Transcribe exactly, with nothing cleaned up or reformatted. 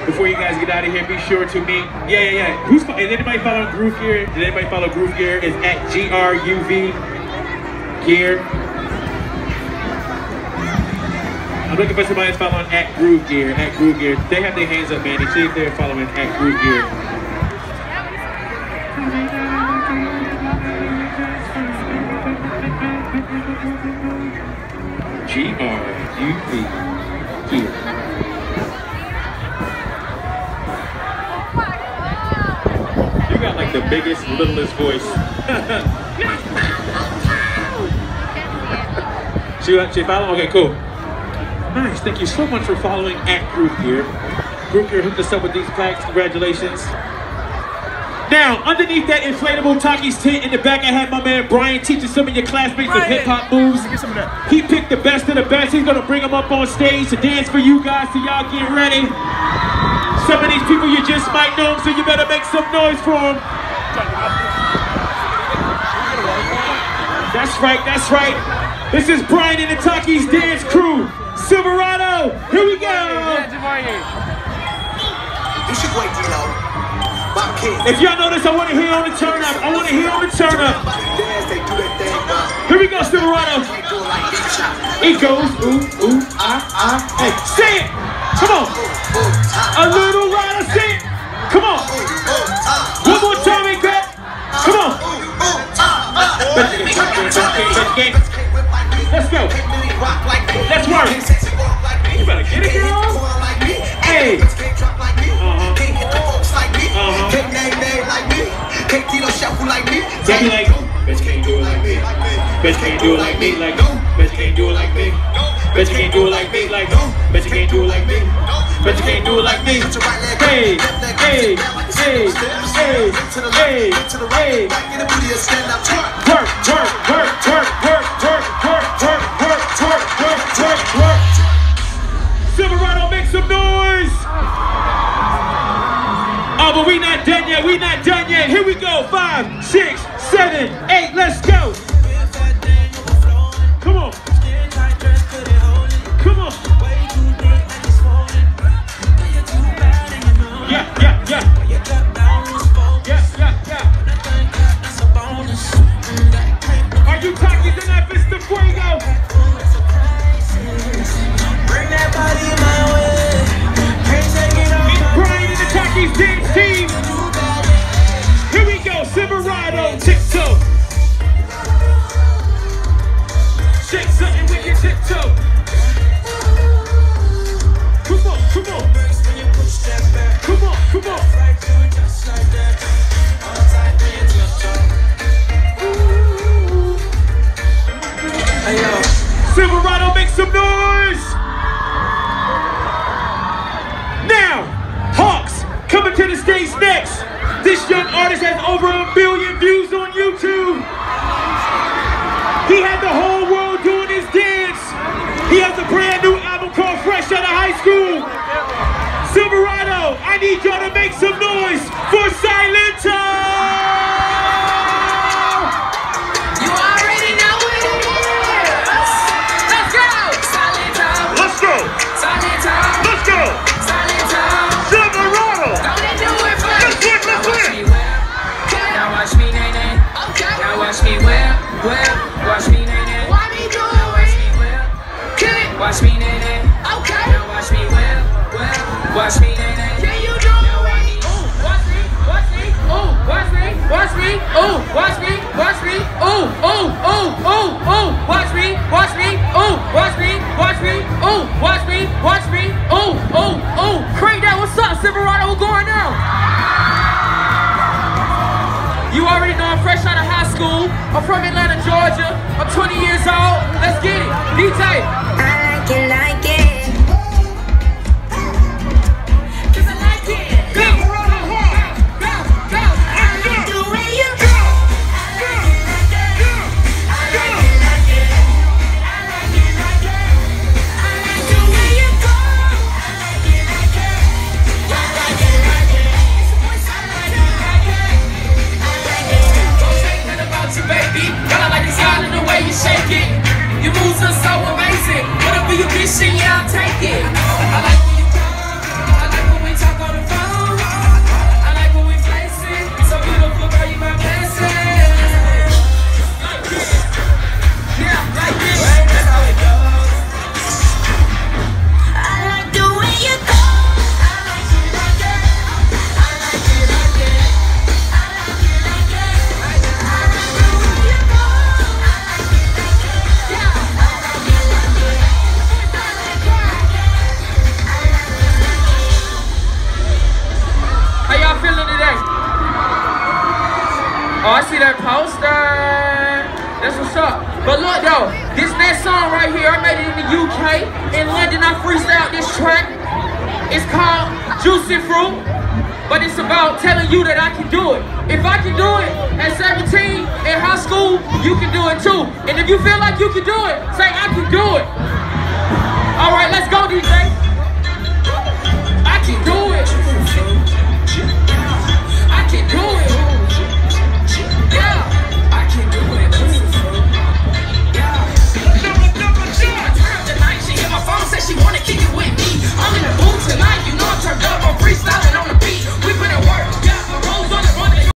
before you guys get out of here, be sure to meet. Yeah, yeah, yeah. Who's is anybody following Groove Gear? Did anybody follow Groove Gear? It's at G R U V Gear. I'm looking for somebody that's following at Groove Gear. At Groove Gear. They have their hands up, man. See if they're following at Groove Gear. G R U V Gear. You got like the biggest, littlest voice. she, she following? Okay, cool. Nice, thank you so much for following at Groove Gear. Groove Gear hooked us up with these plaques, congratulations. Now, underneath that inflatable Taki's tent in the back, I had my man Brian teaching some of your classmates some hip-hop moves. Get some of that. He picked the best of the best. He's gonna bring them up on stage to dance for you guys, so y'all get ready. Some of these people you just might know, so you better make some noise for them. That's right, that's right. This is Brian and the Taki's dance crew. Silverado, here we go. You should wait, you know. If y'all know this, I want to hear on the turn up. I want to hear on the turn up. Here we go, Silverado. It goes ooh, ooh, ah, ah, hey. Say it. Come on. A little louder, say it. Come on. One more time, ain't that? Come on. Let's go. Let's work. You better get it, girl. Hey. Uh-huh. Big name name like me. Can't Tito shuffle like me. Tell me like, bitch can't do it like me. Bitch can't do it like me. Like, bitch can't do it like me. Bitch can't do it like me. Like, bitch can't do it like me. Bitch can't do it like me. Hey, hey, hey, hey, hey, hey. Work, work, work, work, work, work, work, work, work, work, work, work, work. Silverado, make some noise. Oh, but we not done yet, we not done yet. Here we go, five, six, seven, eight, let's go. Come on. Come on. Yeah, yeah, yeah. Yeah, yeah, yeah. Are you talking to that Mister Fuego? Bring that body my way. Can't take it on. It's Brian and the Taki's dance team. Here we go, Silverado, tiptoe. Shake something with your tiptoe. Come on, come on. Come on, come on. Ooh. Silverado, make some noise. Now, Hawks coming to the stage next. This young artist has over a billion views on YouTube. He had the whole world doing his dance. He has a brand new album called Fresh Out of High School. Silverado, I need y'all to make some noise for Silento. You already know what it is. Let's go. Silento. Let's go. Silento. Let's go. Silento. Silverado. Gonna do it for Let's do it, let's do it. Now watch me, nay, nay. Okay. Now watch me, well, well. Watch me, nay, nay. Why me do it? Watch me, well. Kill it. Watch me, nay, nay. Okay. Now watch me, well, well. Watch me, nay, nay. Can you do it? Ooh, watch me, watch me. Ooh, watch me, watch me. Ooh, watch me, watch me. Ooh, ooh, ooh, ooh, ooh. Watch me, watch me. Ooh, watch me, watch me. Ooh, watch me, watch me. Ooh, ooh, ooh. Crank that. What's up, Silverado? What's going on? You already know I'm fresh out of high school. I'm from Atlanta, Georgia. I'm twenty years old. Let's get it. D J. I like it, like it. Cause I like it. Go. Go, go, go. I like the way you go. I like it, like it. I like it, like it. I like it, like it. I like the way you go. I like it, like it. I like it, like it. I like it, like it. I like it. Don't say nothing about you, baby. Girl, I like the style and the way you shake it. Your moves are so amazing. Whatever you bitch, yeah. see that poster. That's what's up. But look though, this next song right here, I made it in the U K. In London, I freestyled this track. It's called Juicy Fruit. But it's about telling you that I can do it. If I can do it at seventeen in high school, you can do it too. And if you feel like you can do it, say I can do it. All right, let's go, D J.